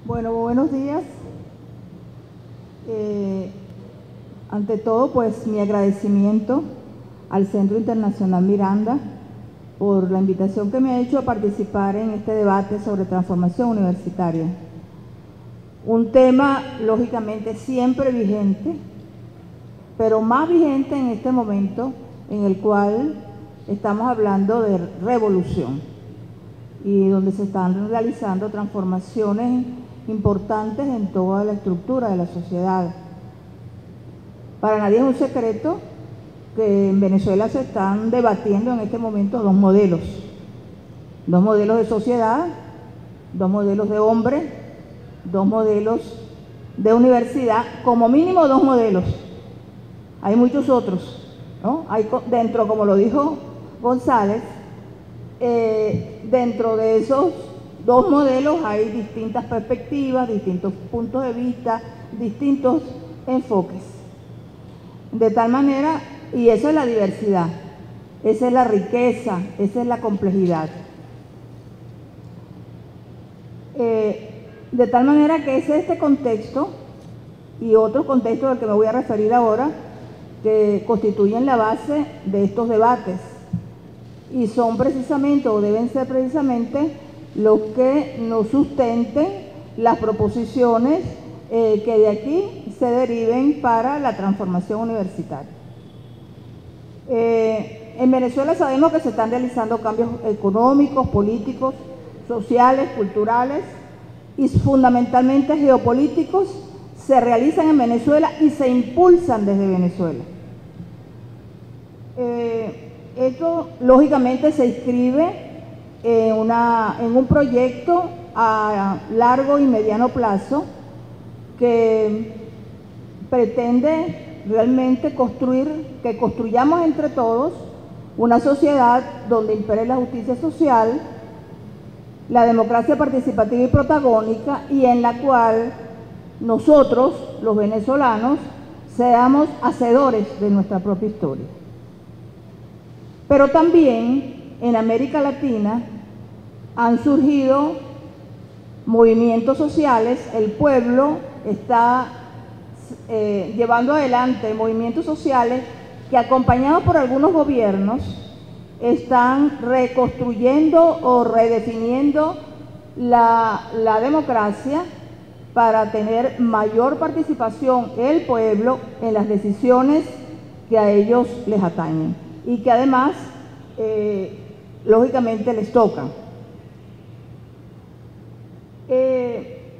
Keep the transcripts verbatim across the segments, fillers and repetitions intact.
Bueno, buenos días. Eh, ante todo, pues mi agradecimiento al Centro Internacional Miranda por la invitación que me ha hecho a participar en este debate sobre transformación universitaria. Un tema, lógicamente, siempre vigente, pero más vigente en este momento en el cual estamos hablando de revolución y donde se están realizando transformaciones importantes en toda la estructura de la sociedad. Para nadie es un secreto que en Venezuela se están debatiendo en este momento dos modelos, dos modelos de sociedad, dos modelos de hombre, dos modelos de universidad, como mínimo dos modelos. Hay muchos otros, ¿no? Hay dentro, como lo dijo González, eh, dentro de esos dos modelos hay distintas perspectivas, distintos puntos de vista, distintos enfoques. De tal manera, y esa es la diversidad, esa es la riqueza, esa es la complejidad. Eh, de tal manera que es este contexto y otro contexto del que me voy a referir ahora, que constituyen la base de estos debates y son precisamente, o deben ser precisamente, los que nos sustenten las proposiciones eh, que de aquí se deriven para la transformación universitaria. Eh, en Venezuela sabemos que se están realizando cambios económicos, políticos, sociales, culturales y fundamentalmente geopolíticos se realizan en Venezuela y se impulsan desde Venezuela. Eh, esto lógicamente se inscribe en, una, en un proyecto a largo y mediano plazo que pretende realmente construir, que construyamos entre todos una sociedad donde impere la justicia social, la democracia participativa y protagónica, y en la cual nosotros, los venezolanos, seamos hacedores de nuestra propia historia. Pero también en América Latina han surgido movimientos sociales, el pueblo está eh, llevando adelante movimientos sociales que, acompañados por algunos gobiernos, están reconstruyendo o redefiniendo la, la democracia para tener mayor participación el pueblo en las decisiones que a ellos les atañen y que además, eh, lógicamente, les tocan. Eh,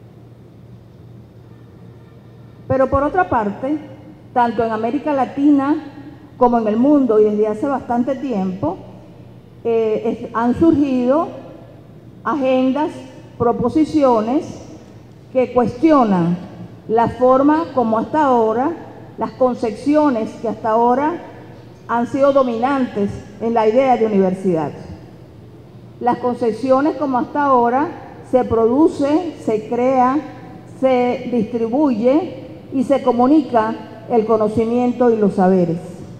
pero por otra parte, tanto en América Latina como en el mundo y desde hace bastante tiempo, eh, es, han surgido agendas, proposiciones que cuestionan la forma como hasta ahora, las concepciones que hasta ahora han sido dominantes en la idea de universidad. Las concepciones como hasta ahora se produce, se crea, se distribuye y se comunica el conocimiento y los saberes.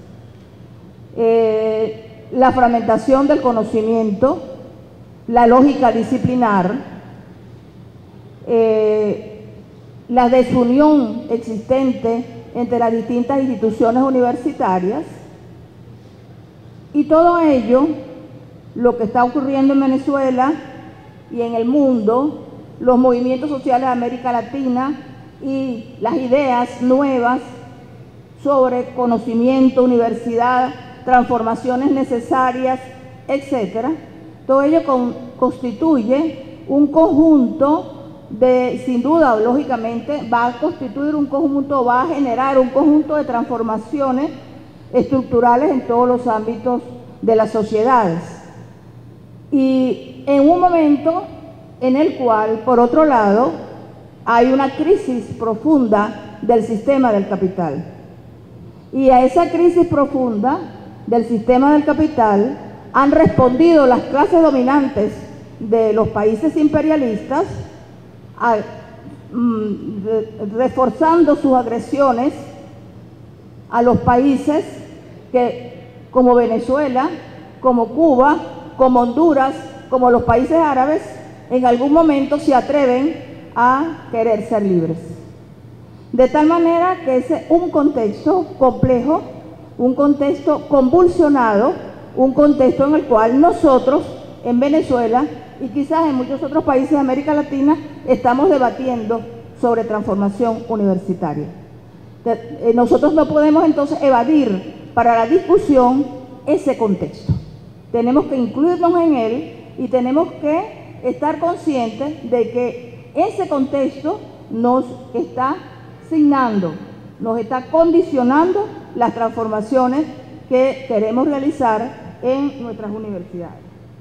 Eh, la fragmentación del conocimiento, la lógica disciplinar, eh, la desunión existente entre las distintas instituciones universitarias, y todo ello, lo que está ocurriendo en Venezuela y en el mundo, los movimientos sociales de América Latina y las ideas nuevas sobre conocimiento, universidad, transformaciones necesarias, etcétera, todo ello con, constituye un conjunto de, sin duda, lógicamente, va a constituir un conjunto, va a generar un conjunto de transformaciones estructurales en todos los ámbitos de las sociedades. Y en un momento en el cual, por otro lado, hay una crisis profunda del sistema del capital. Y a esa crisis profunda del sistema del capital han respondido las clases dominantes de los países imperialistas, a, mm, reforzando sus agresiones a los países que, como Venezuela, como Cuba, como Honduras, como los países árabes, en algún momento se atreven a querer ser libres. De tal manera que es un contexto complejo, un contexto convulsionado, un contexto en el cual nosotros en Venezuela y quizás en muchos otros países de América Latina estamos debatiendo sobre transformación universitaria. Nosotros no podemos entonces evadir para la discusión ese contexto. Tenemos que incluirnos en él y tenemos que estar conscientes de que ese contexto nos está signando, nos está condicionando las transformaciones que queremos realizar en nuestras universidades.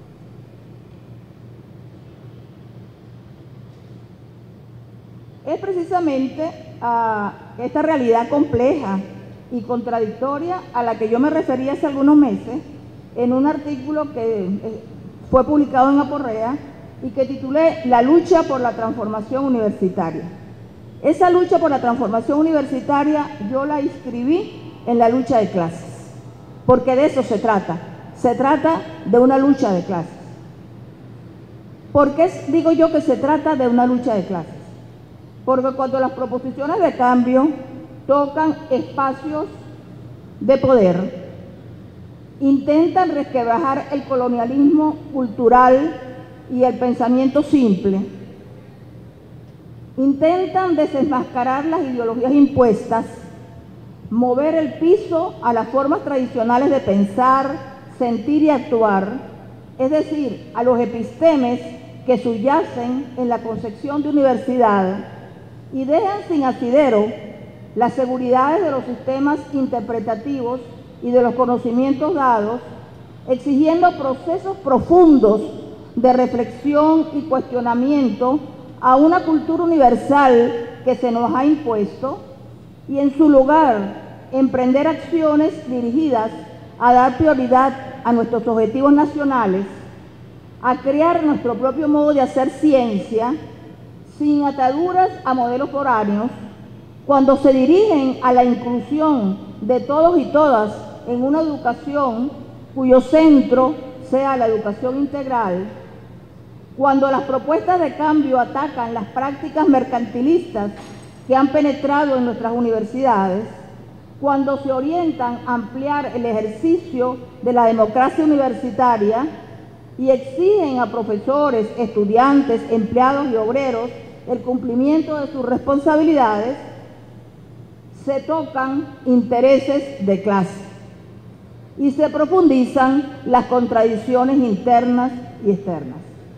Es precisamente a esta realidad compleja y contradictoria a la que yo me referí hace algunos meses en un artículo que fue publicado en Aporrea y que titulé La lucha por la transformación universitaria. Esa lucha por la transformación universitaria yo la inscribí en la lucha de clases, porque de eso se trata. Se trata de una lucha de clases. ¿Por qué digo yo que se trata de una lucha de clases? Porque cuando las proposiciones de cambio tocan espacios de poder, intentan resquebrajar el colonialismo cultural y el pensamiento simple, intentan desenmascarar las ideologías impuestas, mover el piso a las formas tradicionales de pensar, sentir y actuar, es decir, a los epistemes que subyacen en la concepción de universidad, y dejan sin asidero las seguridades de los sistemas interpretativos y de los conocimientos dados, exigiendo procesos profundos de reflexión y cuestionamiento a una cultura universal que se nos ha impuesto, y en su lugar emprender acciones dirigidas a dar prioridad a nuestros objetivos nacionales, a crear nuestro propio modo de hacer ciencia, sin ataduras a modelos foráneos, cuando se dirigen a la inclusión de todos y todas en una educación cuyo centro sea la educación integral, cuando las propuestas de cambio atacan las prácticas mercantilistas que han penetrado en nuestras universidades, cuando se orientan a ampliar el ejercicio de la democracia universitaria y exigen a profesores, estudiantes, empleados y obreros el cumplimiento de sus responsabilidades, se tocan intereses de clase y se profundizan las contradicciones internas y externas.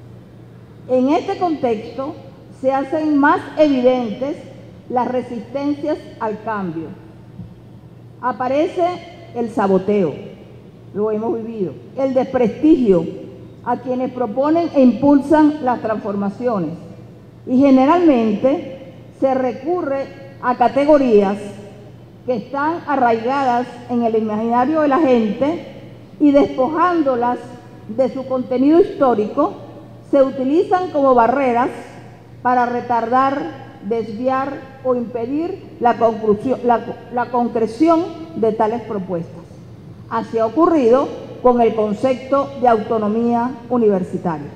En este contexto se hacen más evidentes las resistencias al cambio. Aparece el saboteo, lo hemos vivido, el desprestigio a quienes proponen e impulsan las transformaciones, y generalmente se recurre a categorías que están arraigadas en el imaginario de la gente y, despojándolas de su contenido histórico, se utilizan como barreras para retardar, desviar o impedir la, conclusión, la, la concreción de tales propuestas. Así ha ocurrido con el concepto de autonomía universitaria.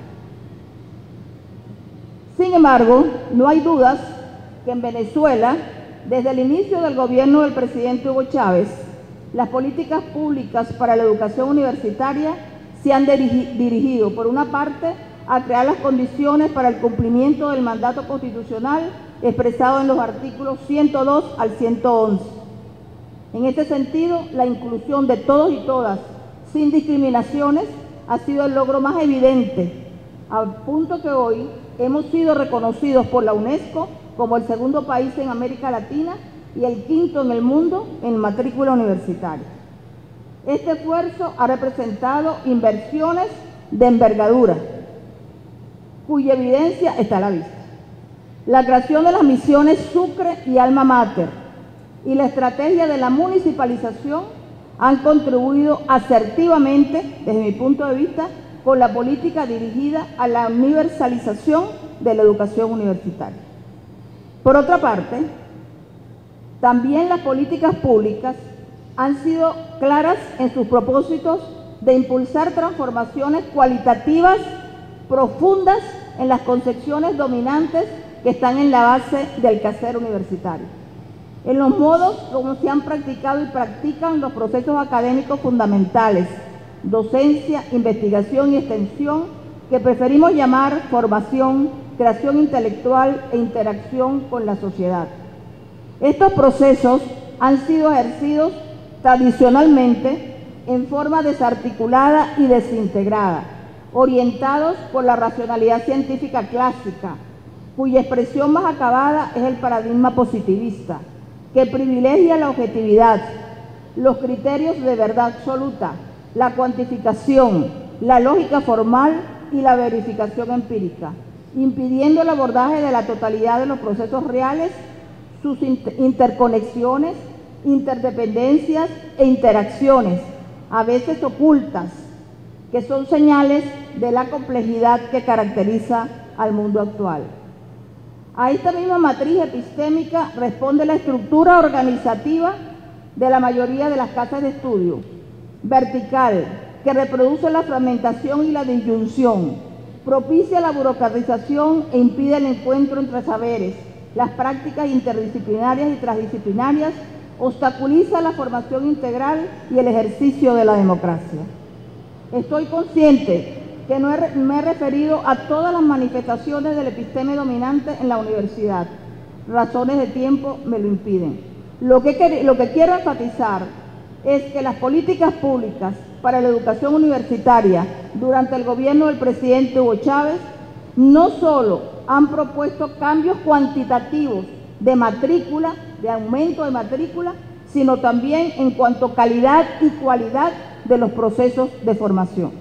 Sin embargo, no hay dudas que en Venezuela, desde el inicio del gobierno del presidente Hugo Chávez, las políticas públicas para la educación universitaria se han dirigido, por una parte, a crear las condiciones para el cumplimiento del mandato constitucional expresado en los artículos ciento dos al ciento once. En este sentido, la inclusión de todos y todas, sin discriminaciones, ha sido el logro más evidente, al punto que hoy hemos sido reconocidos por la UNESCO como el segundo país en América Latina y el quinto en el mundo en matrícula universitaria. Este esfuerzo ha representado inversiones de envergadura, cuya evidencia está a la vista. La creación de las misiones Sucre y Alma Mater y la estrategia de la municipalización han contribuido asertivamente, desde mi punto de vista, con la política dirigida a la universalización de la educación universitaria. Por otra parte, también las políticas públicas han sido claras en sus propósitos de impulsar transformaciones cualitativas profundas en las concepciones dominantes que están en la base del quehacer universitario. En los modos como se han practicado y practican los procesos académicos fundamentales, docencia, investigación y extensión, que preferimos llamar formación, creación intelectual e interacción con la sociedad. Estos procesos han sido ejercidos tradicionalmente en forma desarticulada y desintegrada, orientados por la racionalidad científica clásica, cuya expresión más acabada es el paradigma positivista, que privilegia la objetividad, los criterios de verdad absoluta, la cuantificación, la lógica formal y la verificación empírica, impidiendo el abordaje de la totalidad de los procesos reales, sus interconexiones, interdependencias e interacciones, a veces ocultas, que son señales de la complejidad que caracteriza al mundo actual. A esta misma matriz epistémica responde la estructura organizativa de la mayoría de las casas de estudio, vertical, que reproduce la fragmentación y la disyunción, propicia la burocratización e impide el encuentro entre saberes, las prácticas interdisciplinarias y transdisciplinarias, obstaculiza la formación integral y el ejercicio de la democracia. Estoy consciente que no he, me he referido a todas las manifestaciones del episteme dominante en la universidad. Razones de tiempo me lo impiden. Lo que, lo que quiero enfatizar es que las políticas públicas para la educación universitaria durante el gobierno del presidente Hugo Chávez no solo han propuesto cambios cuantitativos de matrícula, de aumento de matrícula, sino también en cuanto a calidad y cualidad de los procesos de formación.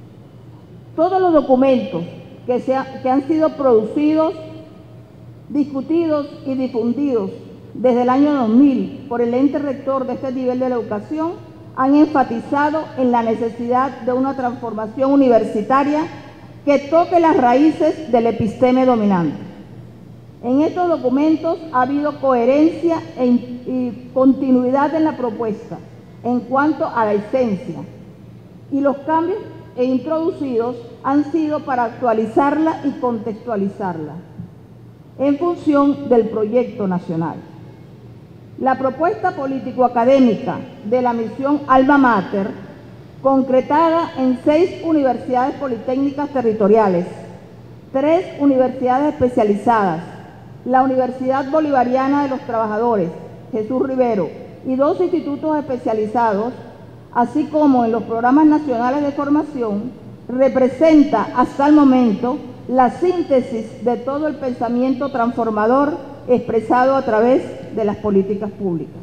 Todos los documentos que, se ha, que han sido producidos, discutidos y difundidos desde el año dos mil por el ente rector de este nivel de la educación han enfatizado en la necesidad de una transformación universitaria que toque las raíces del episteme dominante. En estos documentos ha habido coherencia e, y continuidad en la propuesta en cuanto a la esencia, y los cambios introducidos han sido para actualizarla y contextualizarla en función del proyecto nacional. La propuesta político-académica de la misión Alma Mater, concretada en seis universidades politécnicas territoriales, tres universidades especializadas, la Universidad Bolivariana de los Trabajadores, Jesús Rivero, y dos institutos especializados, así como en los programas nacionales de formación, representa hasta el momento la síntesis de todo el pensamiento transformador expresado a través de las políticas públicas.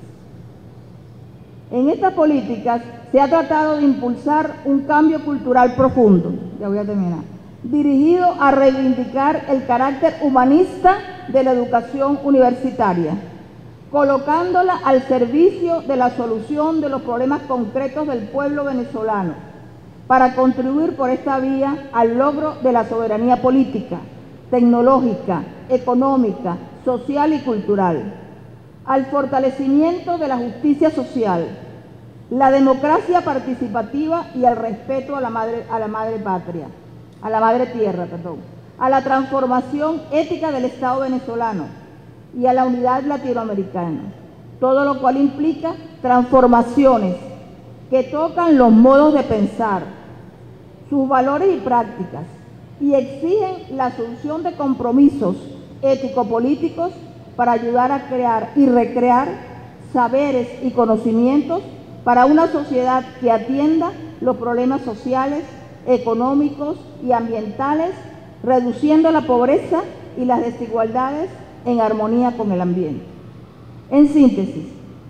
En estas políticas se ha tratado de impulsar un cambio cultural profundo, ya voy a terminar, dirigido a reivindicar el carácter humanista de la educación universitaria, colocándola al servicio de la solución de los problemas concretos del pueblo venezolano, para contribuir por esta vía al logro de la soberanía política, tecnológica, económica, social y cultural, al fortalecimiento de la justicia social, la democracia participativa y al respeto a la madre, a la madre patria, a la madre tierra, perdón, a la transformación ética del Estado venezolano y a la unidad latinoamericana, todo lo cual implica transformaciones que tocan los modos de pensar, sus valores y prácticas, y exigen la asunción de compromisos ético-políticos para ayudar a crear y recrear saberes y conocimientos para una sociedad que atienda los problemas sociales, económicos y ambientales, reduciendo la pobreza y las desigualdades en armonía con el ambiente. En síntesis,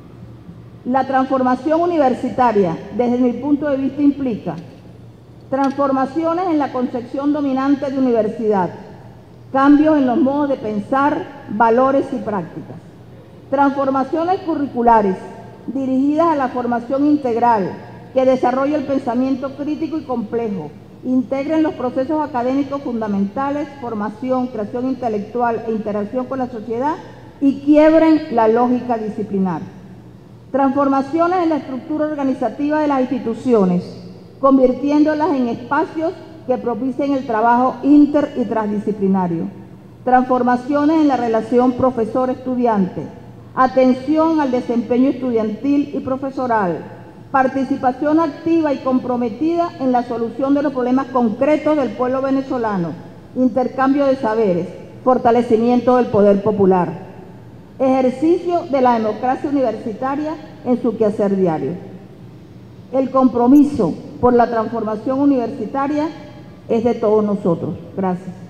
la transformación universitaria, desde mi punto de vista, implica transformaciones en la concepción dominante de universidad, cambios en los modos de pensar, valores y prácticas, transformaciones curriculares dirigidas a la formación integral que desarrolle el pensamiento crítico y complejo, integren los procesos académicos fundamentales, formación, creación intelectual e interacción con la sociedad y quiebren la lógica disciplinar. Transformaciones en la estructura organizativa de las instituciones, convirtiéndolas en espacios que propicien el trabajo inter y transdisciplinario. transformaciones en la relación profesor-estudiante, atención al desempeño estudiantil y profesoral, participación activa y comprometida en la solución de los problemas concretos del pueblo venezolano, intercambio de saberes, fortalecimiento del poder popular, ejercicio de la democracia universitaria en su quehacer diario. El compromiso por la transformación universitaria es de todos nosotros. Gracias.